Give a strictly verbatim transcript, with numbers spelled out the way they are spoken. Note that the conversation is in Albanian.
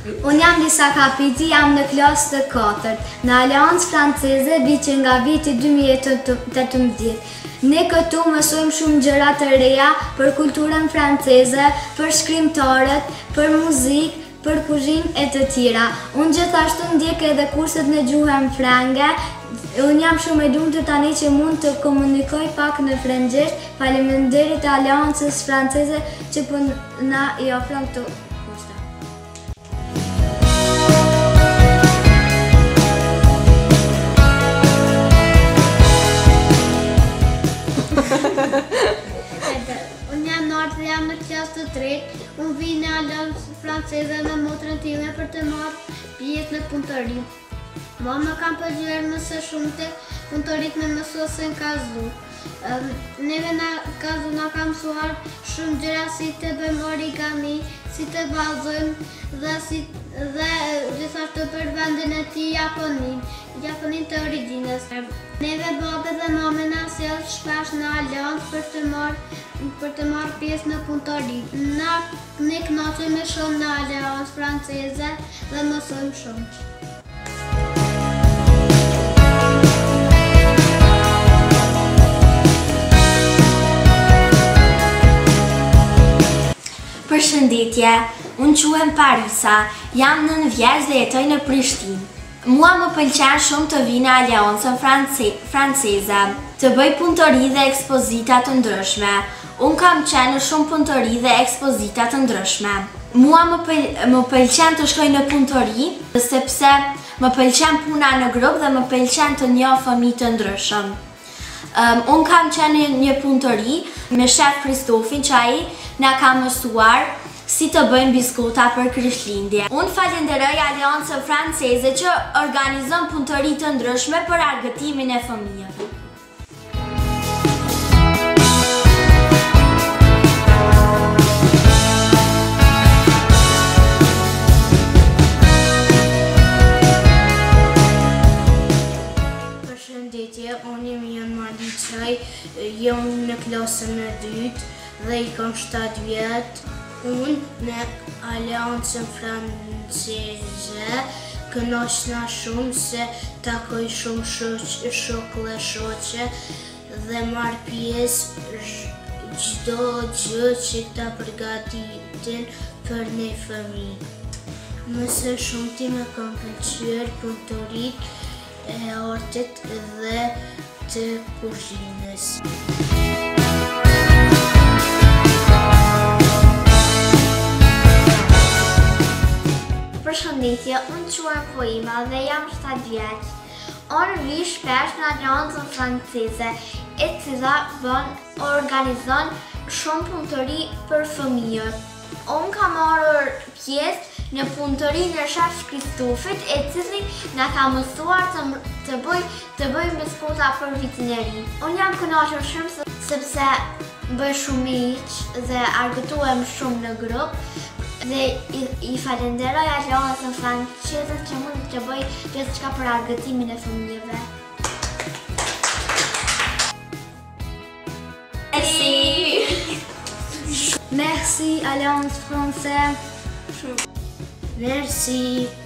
Unë jam Lisa Kapiti, jam në klasë të katërt, në Aleancë Franceze, vite nga viti dy mijë e tetëmbëdhjetë. Ne këtu mësojmë shumë gjëra të reja për kulturën franceze, për shkrimtarët, për muzikë, për kuzhinë e të tjera. Unë gjithashtu ndjek edhe kurset në gjuhën frenge. Unë jam shumë e lumtur tani që mund të komunikoj pak në frëngjisht. Faleminderit Aleancës Franceze që po na i ofron këto kurse. Unë jam Nartë dhe jam në klasë të tretë. Unë vi në Aleancë Franceze me motrën time për të marrë pjesë në punëtori. Ma më kam pëlqyer mëse shumë të punëtorit me mësuesin Kazu. Neve na Kazu na ka mësuar shumë gjëra si të bëjmë origami, si të vallëzojmë dhe si dhe gjithashtu për vendin e tij Japonin, Japonin të origjinës. Neve babe dhe mame na sjell shpesh në Aleancë për të marrë për të marrë pjesë në punëtori. Na ne kënaqemi shumë në Aleancë Franceze dhe mësojmë shumë. Përshëndetje, unë quhem Parisa, jam nëntë vjeç dhe jetoj në Prishtinë. Mua më pëlqen shumë të vi në Aleancën Franceze, të bëj punëtori dhe ekspozita të ndryshme. Unë kam qenë në shumë punëtori dhe ekspozita të ndryshme. Mua më, pël, më pëlqen të shkoj në punëtori, sepse më pëlqen puna në grup dhe më pëlqen të njoh fëmijë të ndryshëm. Um, unë kam qenë një punëtori me shef Kristofin që ai na ka mësuar si të bëjmë biskota për Krishtlindje. Unë falenderoj Aleancën Franceze që organizon punëtori të ndryshme për argëtimin e fëmijëve. Përshëndetje, unë jam Jan Mali Çaj, jam në klasën e dytë dhe i kam shtatë vjet. Unë në Aleancën Franceze kënaqna shumë se takoj shumë shok dhe shoqe dhe marr pjesë çdo gjë që ta përgatitin për ne fëmijë. Mëse shumë ti më kanë pëlqyer punëtoritë e artit dhe të kuzhinës. Përshëndetje, unë quhem Poima dhe jam shtatë vjeç. Unë vi shpesh në Aleancën Franceze, e cila bën organizon shumë punëtori për fëmijët. Unë kam marrë pjesë në punëtori në shef Kristofit, e cili na ka mësuar të, të bëj të bëjmë biskota për vitin e ri. Unë jam kënaqur shumë sepse bëj shumë miq dhe argëtohem shumë në grup. Dhe i, i falenderoj Aleancën Franceze që mund të bëj gjithçka për argëtimin e fëmijëve. Merci! Merci Aleancë Franceze. Merci!